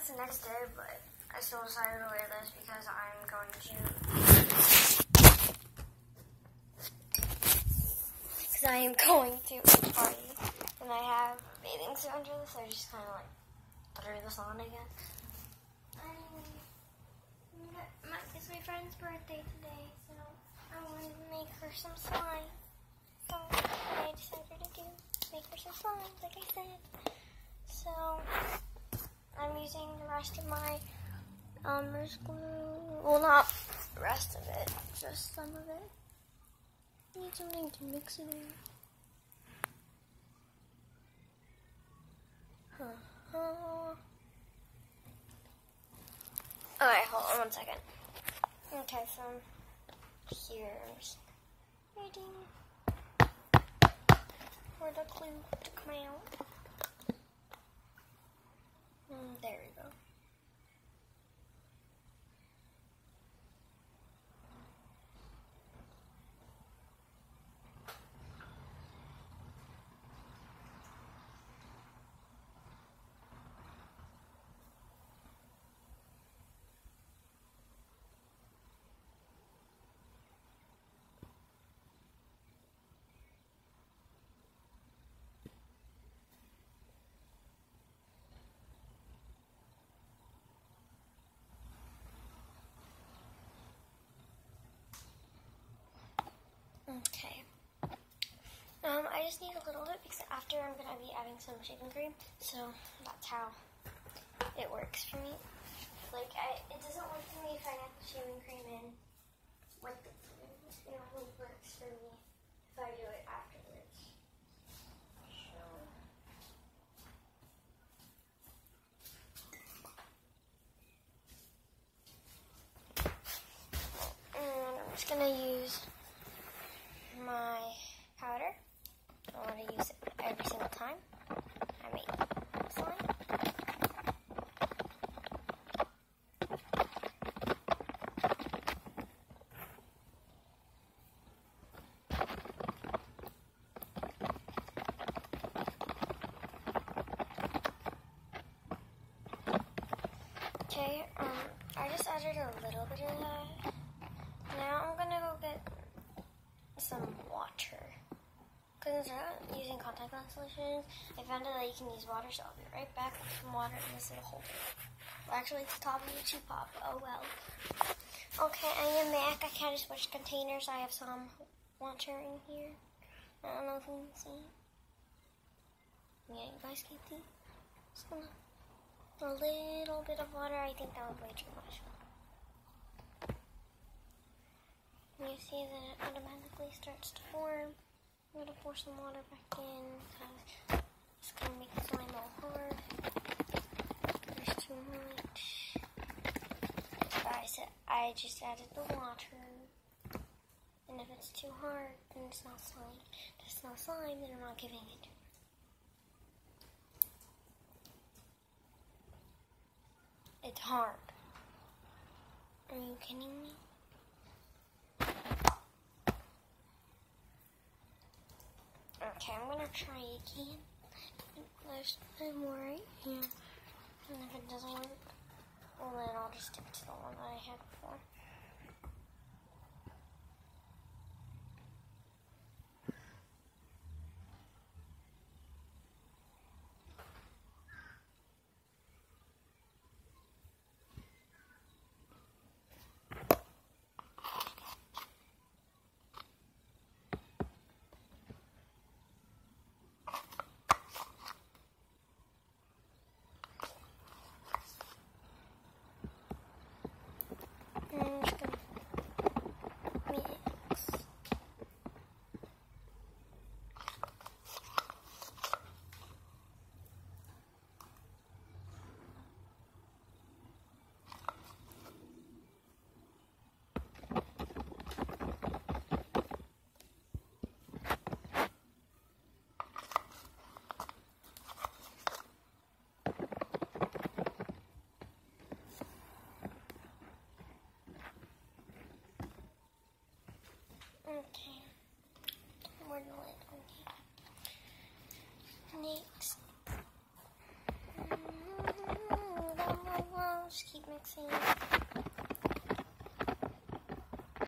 it's the next day, but I still decided to wear this because I'm going to a party, and I have bathing suit under this, so I just kind of like threw this on again. It's my friend's birthday today, so I wanted to make her some slime. So what I decided to do, make her some slime, like I said. So I'm using the rest of my Elmer's glue. Well, not the rest of it, just some of it. I need something to mix it in. Alright, hold on one second. Okay, so here's waiting for the glue to come out. There we go. Okay. I just need a little bit because after I'm going to be adding some shaving cream, so that's how it works for me. Like, it doesn't work for me if I add the shaving cream in with the glue. It only works for me if I do it afterwards. And I'm just going to use my powder. I want to use it every single time I make slime. Okay, I just added a little bit of that. Now I'm gonna go get some water. Because instead of using contact lens solutions, I found out that you can use water, so I'll be right back with some water in this little holder. Well, actually, it's the top of the chew pop. Oh well. Okay, I am back. I kind of switched containers. I have some water in here. I don't know if you can see. Yeah, you guys can see. Just gonna a little bit of water. I think that was way too much. You see that it automatically starts to form. I'm going to pour some water back in because it's going to make the slime all hard. There's too much. I just added the water. And if it's too hard, then it's not slime. If it's not slime, then I'm not giving it to her. It's hard. Are you kidding me? Okay, I'm gonna try again. There's more right here. And if it doesn't work, well then I'll just stick to the one that I had before. See you.